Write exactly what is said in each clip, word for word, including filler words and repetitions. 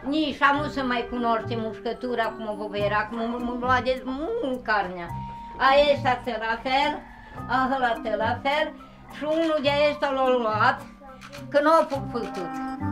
Nici am nu se mai cunoaște mușcătura cum era, cum mă lua de mult carnea. Aia este la fel, ăla la fel și unul de ăsta l-a luat, că nu a făcut.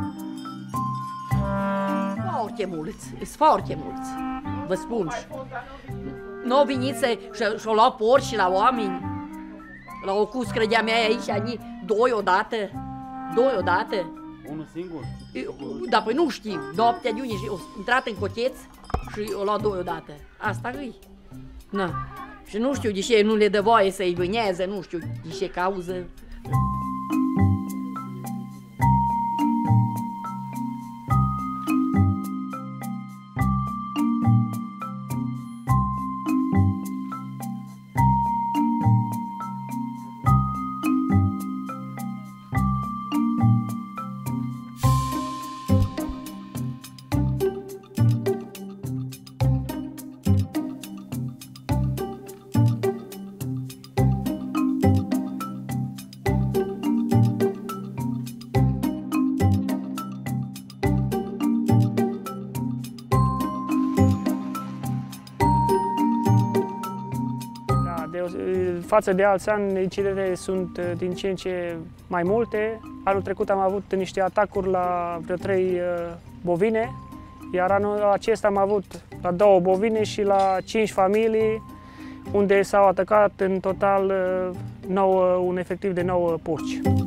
Foarte mulți, sunt foarte mulți, vă spun. Nu veniți și-o luat porci la oameni, la o cuscră de-a mea aici, doi odată, doi odată. Unul singur? Da, păi nu știu, noaptea de unii, o intrat în cocheț și o luat doi odată. Asta îi. Na. Și nu știu de ce nu le dă voie să-i vâneze, nu știu de ce cauză. Față de alți ani, incidentele sunt din ce în ce mai multe. Anul trecut am avut niște atacuri la vreo trei bovine, iar anul acesta am avut la două bovine și la cinci familii, unde s-au atacat în total nouă, un efectiv de nouă porci.